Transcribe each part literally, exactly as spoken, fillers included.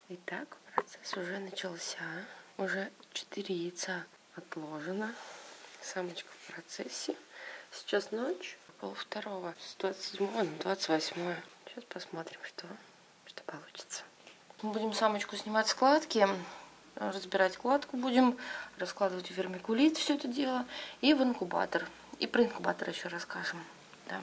Итак, процесс уже начался. Уже четыре яйца отложено. Самочка в процессе. Сейчас ночь, пол второго, с двадцать седьмого на двадцать восьмое. Сейчас посмотрим, что, что получится. Мы будем самочку снимать складки, разбирать кладку будем, раскладывать в вермикулит все это дело и в инкубатор. И про инкубатор еще расскажем. Да.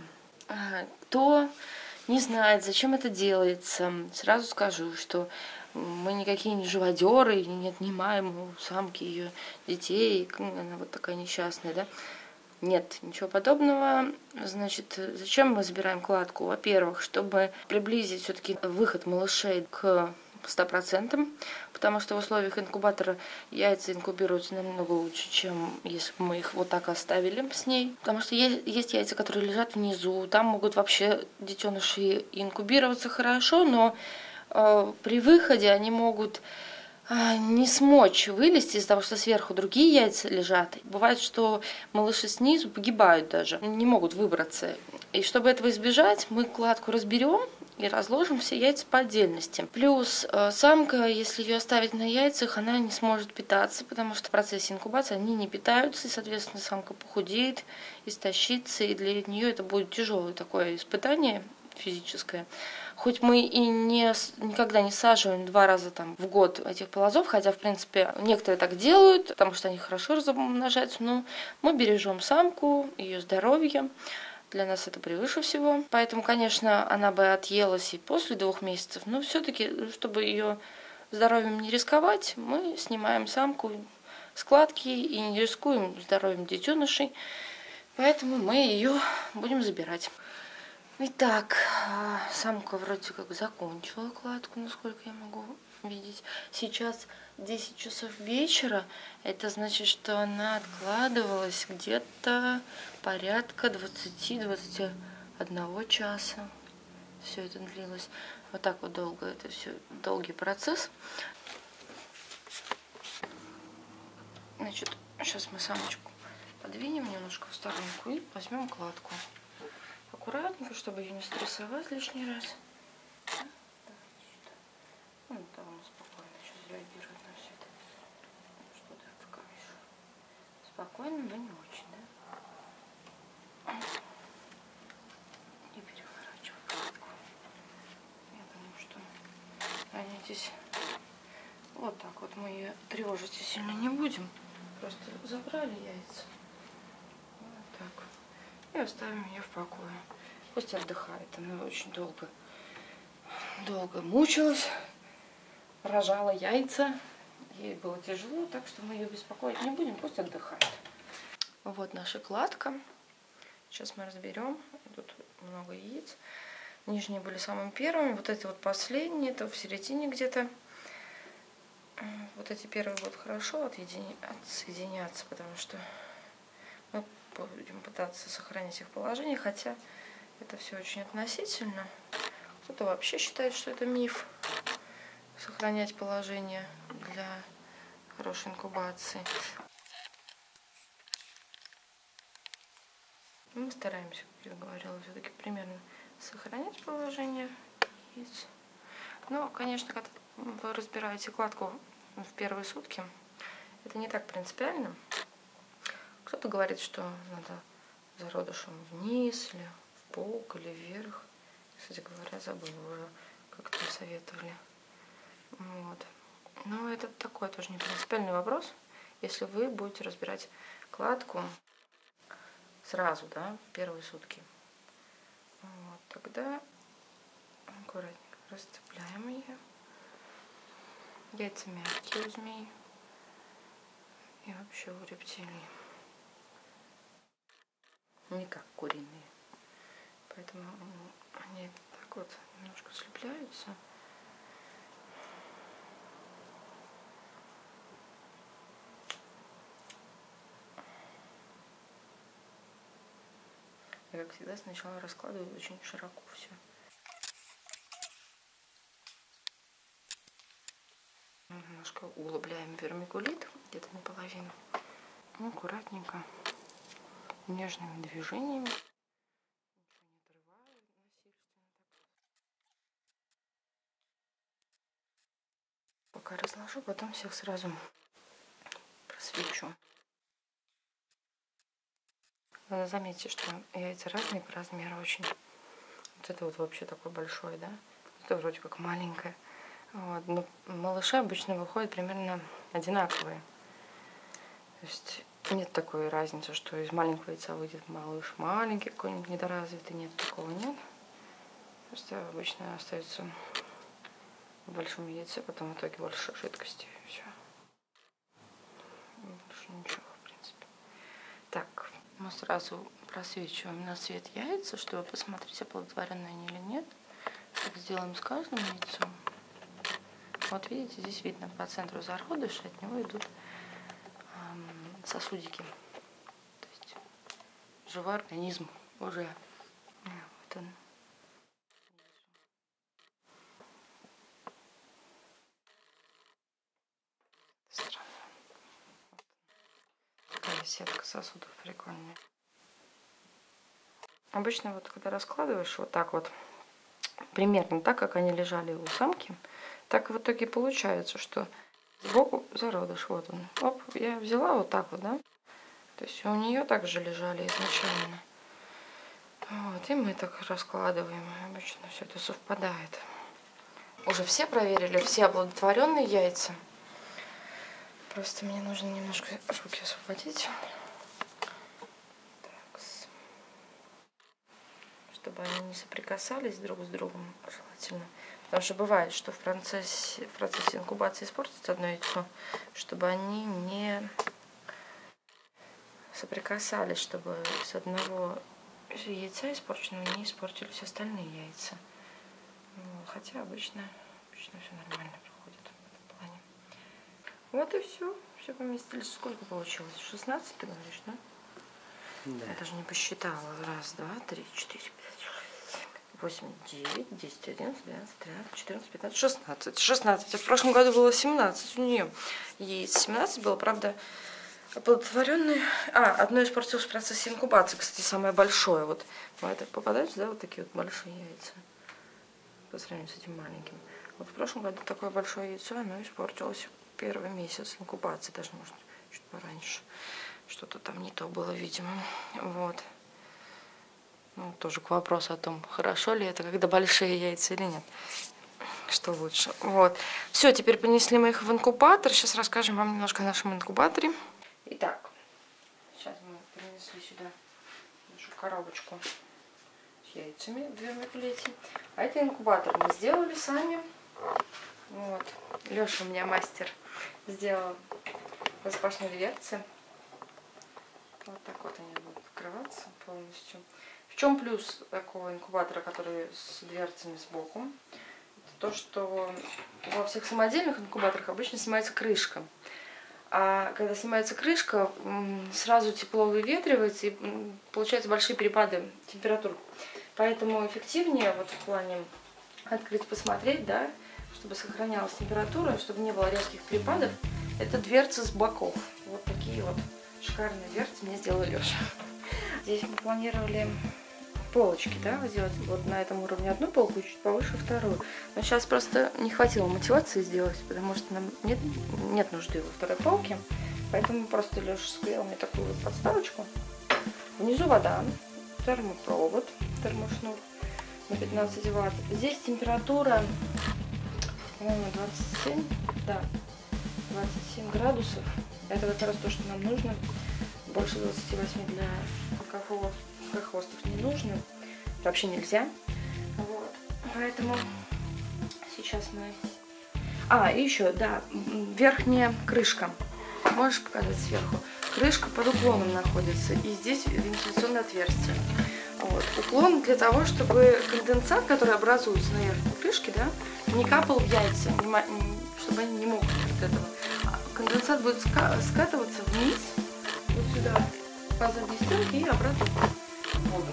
Кто не знает, зачем это делается, сразу скажу, что мы никакие не живодеры, не отнимаем у самки ее детей, она вот такая несчастная, да? Нет, ничего подобного. Значит, зачем мы забираем кладку? Во-первых, чтобы приблизить все-таки выход малышей к ста процентам, потому что в условиях инкубатора яйца инкубируются намного лучше, чем если бы мы их вот так оставили с ней. Потому что есть, есть яйца, которые лежат внизу, там могут вообще детеныши инкубироваться хорошо, но э, при выходе они могут э, не смочь вылезти из-за того, что сверху другие яйца лежат. Бывает, что малыши снизу погибают даже, не могут выбраться. И чтобы этого избежать, мы кладку разберем и разложим все яйца по отдельности. Плюс э, самка, если ее оставить на яйцах, она не сможет питаться, потому что в процессе инкубации они не питаются, и, соответственно, самка похудеет, истощится, и для нее это будет тяжелое такое испытание физическое. Хоть мы и не, никогда не саживаем два раза там, в год этих полозов, хотя, в принципе, некоторые так делают, потому что они хорошо размножаются, но мы бережем самку, ее здоровье. Для нас это превыше всего. Поэтому, конечно, она бы отъелась и после двух месяцев, но все-таки, чтобы ее здоровьем не рисковать, мы снимаем самку с кладки и не рискуем здоровьем детенышей. Поэтому мы ее будем забирать. Итак, самка вроде как закончила кладку, насколько я могу видеть. Сейчас десять часов вечера. Это значит, что она откладывалась где-то порядка двадцати-двадцати одного часа. Все это длилось. Вот так вот долго. Это все долгий процесс. Значит, сейчас мы самочку подвинем немножко в сторонку и возьмем кладку. Аккуратненько, чтобы ее не стрессовать лишний раз. Ну, там он спокойно сейчас реагирует на все это. Что ты открываешь? Спокойно, но не очень, да? Не переворачивай кладку. Я думаю, что они здесь вот так вот мы ее тревожить сильно не будем. Просто забрали яйца. Вот так. И оставим ее в покое. Пусть отдыхает. Она очень долго, долго мучилась, рожала яйца. Ей было тяжело, так что мы ее беспокоить не будем. Пусть отдыхает. Вот наша кладка. Сейчас мы разберем. Тут много яиц. Нижние были самыми первыми. Вот эти вот последние. Это в середине где-то. Вот эти первые будут хорошо отсоединяться, потому что мы будем пытаться сохранить их положение, хотя это все очень относительно. Кто-то вообще считает, что это миф, сохранять положение для хорошей инкубации. Мы стараемся, как я говорила, все-таки примерно сохранять положение яиц. Но, конечно, когда вы разбираете кладку в первые сутки, это не так принципиально. Кто-то говорит, что надо зародышем вниз, или в бок, или вверх. Кстати говоря, забыла уже, как там советовали. Вот. Но это такой тоже не принципиальный вопрос. Если вы будете разбирать кладку сразу, да, в первые сутки, вот, тогда аккуратненько расцепляем ее. Яйца мягкие у змей и вообще у рептилий. Не как куриные. Поэтому они так вот немножко слепляются. Я, как всегда, сначала раскладываю очень широко все. Немножко углубляем вермикулит, где-то наполовину. Аккуратненько, нежными движениями. Пока разложу, потом всех сразу просвечу. Надо заметить, что яйца разные по размеру очень. Вот это вот вообще такой большой, да? Это вроде как маленькое. Вот. Но малыши обычно выходят примерно одинаковые. То есть нет такой разницы, что из маленького яйца выйдет малыш маленький, какой-нибудь недоразвитый. Нет, такого нет. Просто обычно остается в большом яйце, потом в итоге больше жидкости. И все. Больше ничего, в принципе. Так, мы сразу просвечиваем на свет яйца, чтобы посмотреть, оплодотворенные они или нет. Так сделаем с каждым яйцом. Вот видите, здесь видно по центру зародыша, от него идут эм, сосудики. То есть живой организм уже. Вот он. Странно. Вот. Такая сетка сосудов прикольная. Обычно вот когда раскладываешь вот так вот, примерно так, как они лежали у самки, так в итоге получается, что сбоку зародыш, вот он. Оп, я взяла вот так вот, да? То есть у нее также лежали изначально. Вот, и мы так раскладываем. Обычно все это совпадает. Уже все проверили, все оплодотворенные яйца. Просто мне нужно немножко руки освободить. Так, чтобы они не соприкасались друг с другом, желательно. Потому что бывает, что в процессе, в процессе инкубации испортится одно яйцо, чтобы они не соприкасались, чтобы с одного яйца испорченного не испортились остальные яйца. Хотя обычно, обычно все нормально проходит в этом плане. Вот и все. Все поместились. Сколько получилось? шестнадцать, ты говоришь, да? Да. Я даже не посчитала. Раз, два, три, четыре, пять, шесть, семь, восемь, девять, десять, одиннадцать, двенадцать, тринадцать, четырнадцать, пятнадцать, шестнадцать. шестнадцать. А в прошлом году было семнадцать у нее. Яиц семнадцать было, правда, оплодотворенные. А, одно испортилось в процессе инкубации, кстати, самое большое. Вот, это попадаются, да, вот такие вот большие яйца по сравнению с этим маленьким. Вот в прошлом году такое большое яйцо, оно испортилось первый месяц инкубации, даже, может, чуть пораньше. Что-то там не то было, видимо. Вот. Ну, тоже к вопросу о том, хорошо ли это, когда большие яйца или нет. Что лучше. Вот. Все, теперь понесли мы их в инкубатор. Сейчас расскажем вам немножко о нашем инкубаторе. Итак, сейчас мы принесли сюда нашу коробочку с яйцами, две плети. А это инкубатор мы сделали сами. Вот. Леша у меня мастер сделал распашные дверцы. Вот так вот они будут открываться полностью. В чем плюс такого инкубатора, который с дверцами сбоку? Это то, что во всех самодельных инкубаторах обычно снимается крышка. А когда снимается крышка, сразу тепло выветривается и получаются большие перепады температур. Поэтому эффективнее вот в плане открыть, посмотреть, да, чтобы сохранялась температура, чтобы не было резких перепадов, это дверцы с боков. Вот такие вот шикарные дверцы мне сделал Леша. Здесь мы планировали полочки, да, сделать вот на этом уровне одну полку и чуть повыше вторую. Но сейчас просто не хватило мотивации сделать, потому что нам нет, нет нужды во второй полке. Поэтому просто Леша склеил мне такую вот подставочку. Внизу вода, термопровод, термошнур на пятнадцать ватт. Здесь температура, по-моему, двадцать семь, да, двадцать семь градусов. Это как раз то, что нам нужно. Больше двадцати восьми для алкохвостов не нужно. Вообще нельзя. Вот. Поэтому сейчас мы... А, и еще, да, верхняя крышка. Можешь показать сверху? Крышка под уклоном находится. И здесь вентиляционное отверстие. Вот. Уклон для того, чтобы конденсат, который образуется на верхней крышке, да, не капал в яйца, чтобы они не мокли от этого. Конденсат будет скатываться вниз, вот сюда, по задней стенке и обратно в воду.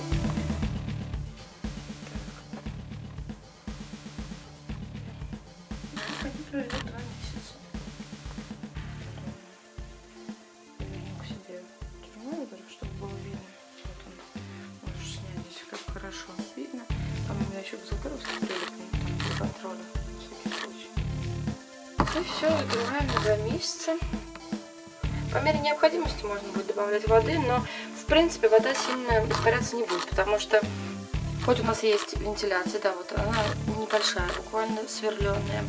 Они проведут два месяца. Переверну к себе термометр, чтобы было видно. Вот он. Можешь снять здесь, как хорошо видно. Там у меня еще закрылся прилипный, там для контроля, на всякий случай. И все, закрываем на два месяца. По мере необходимости можно будет добавлять воды, но в принципе вода сильно испаряться не будет, потому что хоть у нас есть вентиляция, да, вот она небольшая, буквально сверленная.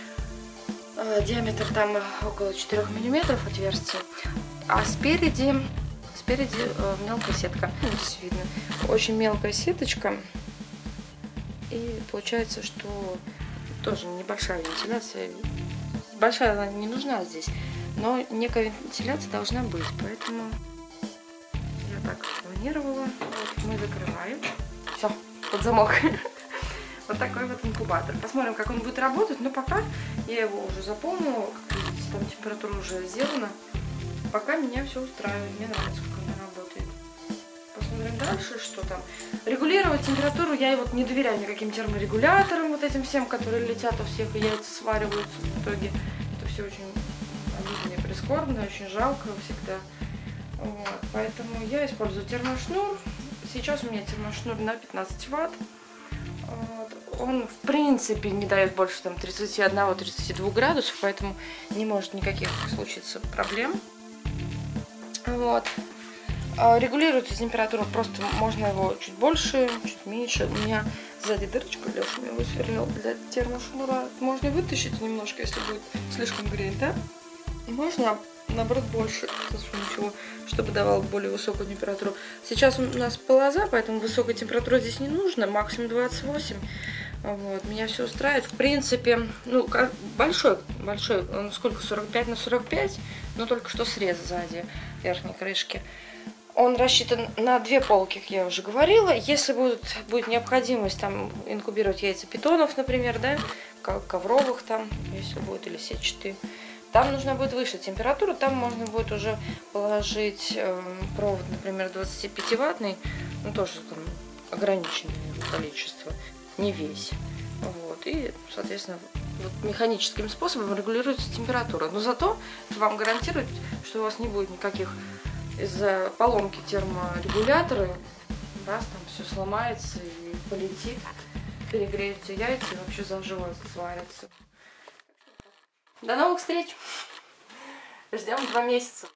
Диаметр там около четырёх миллиметров отверстие, а спереди, спереди мелкая сетка. Здесь видно, очень мелкая сеточка, и получается, что тоже небольшая вентиляция. Большая она не нужна здесь, но некая вентиляция должна быть, поэтому я так планировала. Вот мы закрываем. Все, под замок. Вот такой вот инкубатор. Посмотрим, как он будет работать, но пока я его уже заполнила, как видите, там температура уже сделана. Пока меня все устраивает, мне нравится, как она работает. Посмотрим дальше, что там. Регулировать температуру я вот не доверяю никаким терморегуляторам, вот этим всем, которые летят у всех, и яйца свариваются в итоге. Это все очень обидно и прискорбно, очень жалко всегда. Вот. Поэтому я использую термошнур. Сейчас у меня термошнур на пятнадцать ватт. Вот. Он в принципе не дает больше там тридцати одного — тридцати двух градусов, поэтому не может никаких случиться проблем. Вот. Регулируется температура, просто можно его чуть больше, чуть меньше. У меня сзади дырочку, Леша мне его сверлил для термошнура. Можно вытащить немножко, если будет слишком греть, да? И можно, наоборот, больше засунуть его, чтобы давал более высокую температуру. Сейчас у нас полоза, поэтому высокая температура здесь не нужна, максимум двадцать восемь. Вот, меня все устраивает. В принципе, ну, большой, большой, он сколько, сорок пять на сорок пять, но только что срез сзади верхней крышки. Он рассчитан на две полки, как я уже говорила. Если будет, будет необходимость там инкубировать яйца питонов, например, да, ковровых там, если будет, или сетчатые, там нужна будет выше температура, там можно будет уже положить э, провод, например, двадцатипятиваттный, ну тоже там ограниченное количество, не весь. Вот, и, соответственно, вот механическим способом регулируется температура. Но зато вам гарантирует, что у вас не будет никаких из-за поломки терморегулятора, раз там все сломается и полетит, перегреются яйца и вообще заживо сварятся. До новых встреч! Ждем два месяца.